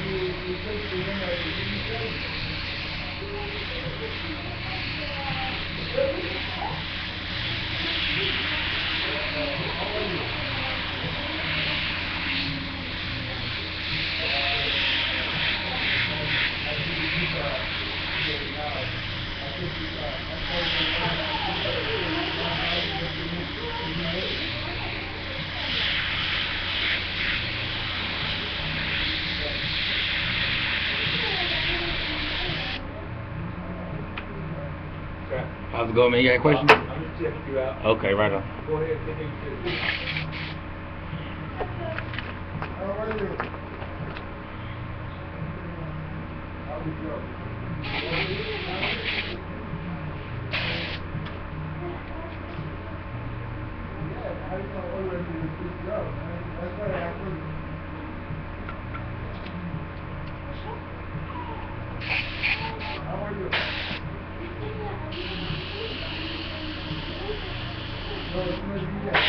How's it going, man? You got a question? I'm just checking you out. Okay, right on. Go ahead, take it. How are you? How we go? Yeah, I don't know where to go. That's why I asked you. How are you? No, it's going to be that.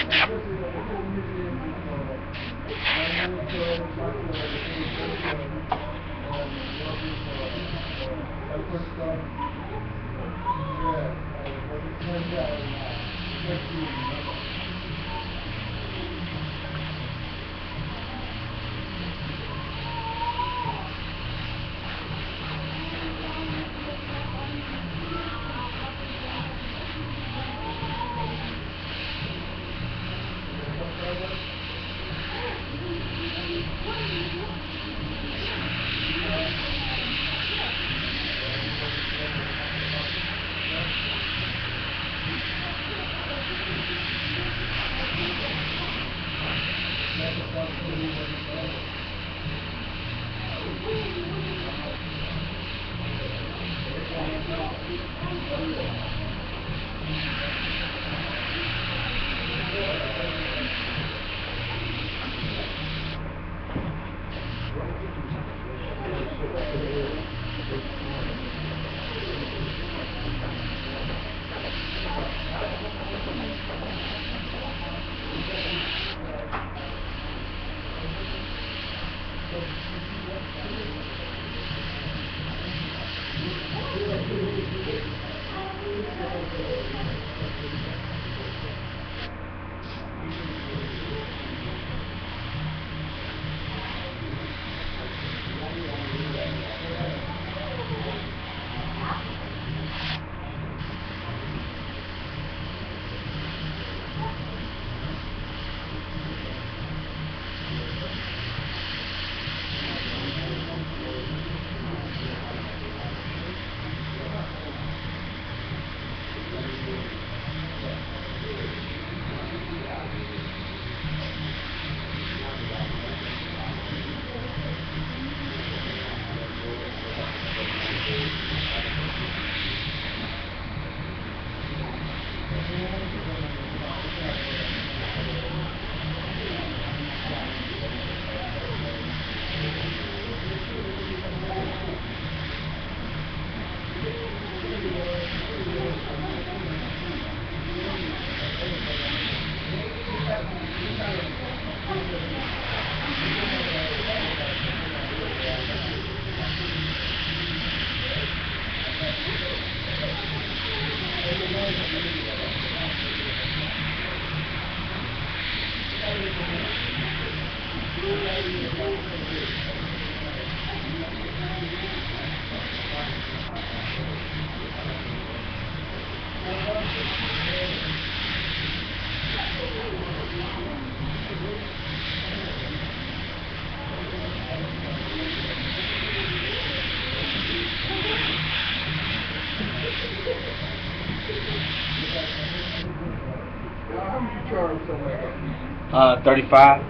How much you charge something like that? $35.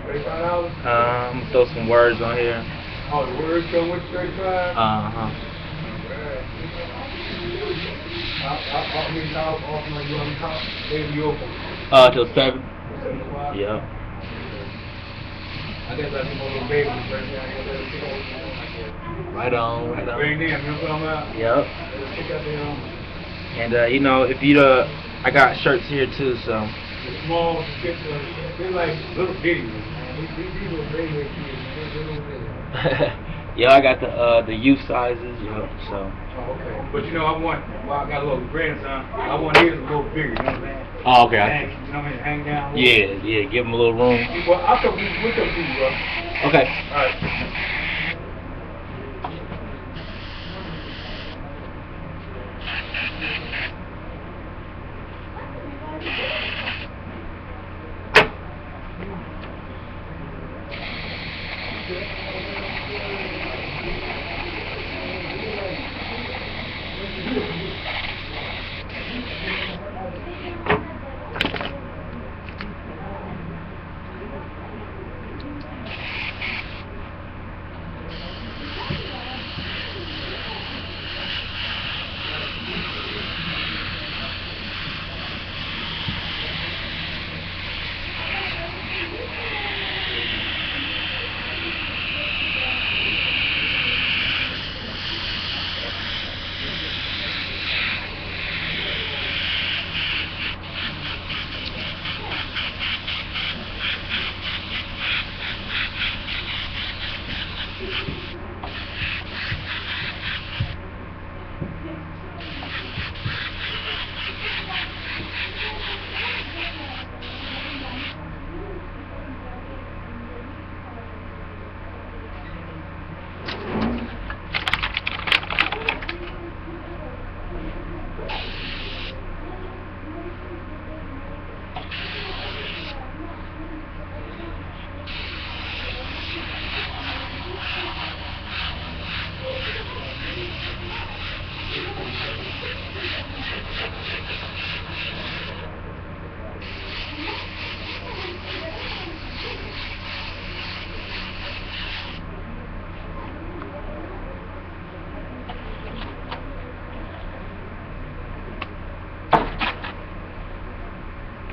$35? I'm gonna throw some words on here. Oh, the words come with 35? Uh-huh. How many hours often are you on the top? Maybe you open? Till 7. 7 o'clock? Yeah. I guess I think on the baby right down here, let it pick up. Right on, right on. Right there, remember what I'm at? Yep. Pick up there. And you know, if you I got shirts here too, so. The small kids, they're like little bitty, man. These little baby kids, they're little bitty. Yeah, I got the youth sizes. Yeah, so. Oh, okay. But you know, I got a little grandson. I want his a little bigger. You know what I'm saying? Oh, okay. Hang, you know what I mean? Hang down. A little. Yeah, give him a little room. Well, we'll come see you, bro. Okay. All right.